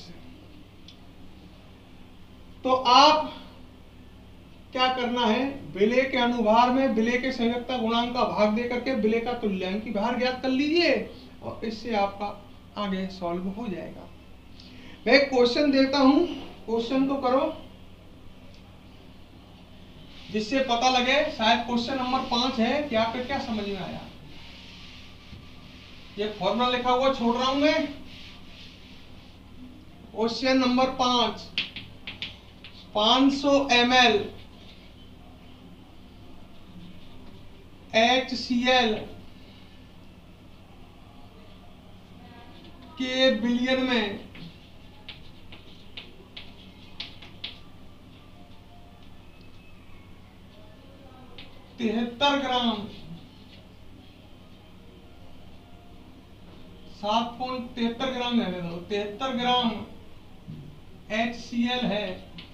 Speaker 1: तो आप क्या करना है, विलेय के अनुभार में विलेय के संयोजकता गुणांक का भाग दे करके विलेय का तुल्यांकी भार ज्ञात कर लीजिए और इससे आपका आगे सॉल्व हो जाएगा। मैं एक क्वेश्चन देता हूं, क्वेश्चन को करो जिससे पता लगे, शायद क्वेश्चन नंबर 5 है कि आपको क्या समझ में आया। ये फॉर्मूला लिखा हुआ छोड़ रहा हूं मैं। क्वेश्चन नंबर 5, 500 ml HCl के बिलियन में 73 ग्राम 7.73 ग्राम है, 73 ग्राम HCl है,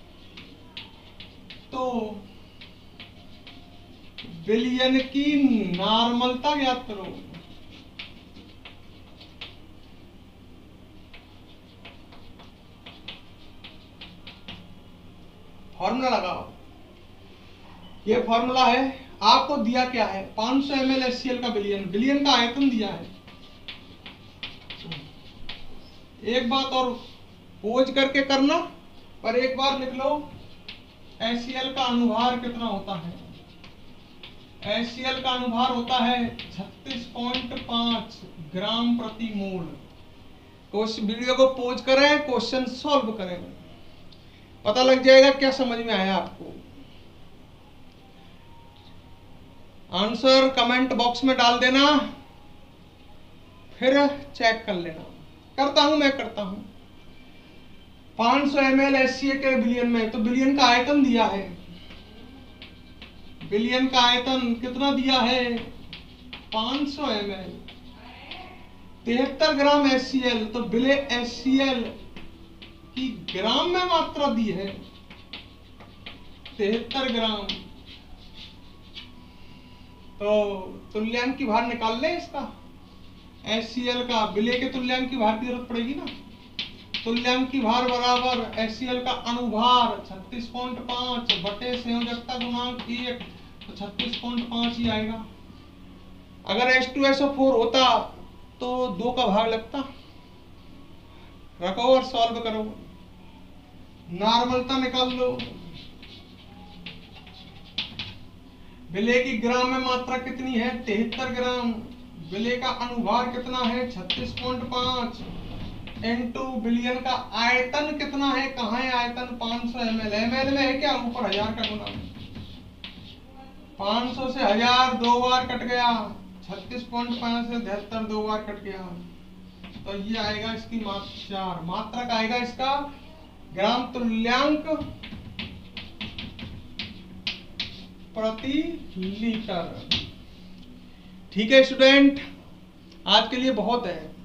Speaker 1: तो विलयन की नॉर्मलता ज्ञात करो। फॉर्मूला लगाओ। ये फॉर्मूला है, आपको दिया क्या है, 500 ml HCl का विलयन, विलयन का आयतन दिया है। एक बात और खोज करके करना, पर एक बार लिख लो HCl का अनुभार कितना होता है। HCl का अनुभार होता है 36.5 ग्राम प्रति मोल। तो इस वीडियो को पॉज करें, क्वेश्चन सॉल्व करें, पता लग जाएगा क्या समझ में आया आपको। आंसर कमेंट बॉक्स में डाल देना, फिर चेक कर लेना। करता हूं, मैं करता हूं। 500 ml HCl के बिलियन में, तो बिलियन का आयतन दिया है, बिलियन का आयतन कितना दिया है 500 ml, 73 ग्राम HCl, तो विलेय HCl की ग्राम में मात्रा दी है 73 ग्राम। तो तुल्यांक की भार निकाल ले इसका, HCl का विलेय के तुल्यांक की भार की जरूरत पड़ेगी ना। तुल्यांक की भार बराबर HCl का अनुभार 36.5 बटे संयोजकता गुणांक 1, तो 36.5 ही आएगा। अगर H2SO4 होता तो 2 का भाग लगता। रखो और सॉल्व करो, नॉर्मलता निकाल लो। विलेय की ग्राम में मात्रा कितनी है 73 ग्राम, विलेय का अनुभार कितना है 36.5 इनटू विलयन का आयतन कितना है, कहाँ है आयतन 500 ml, ml में है क्या, ऊपर 1000 का गुना, 500 से 1000 2 बार कट गया, 36.5 से 73 2 बार कट गया, तो ये आएगा इसकी मात्रक आएगा इसका ग्राम तुल्यांक प्रति लीटर। ठीक है स्टूडेंट, आज के लिए बहुत है।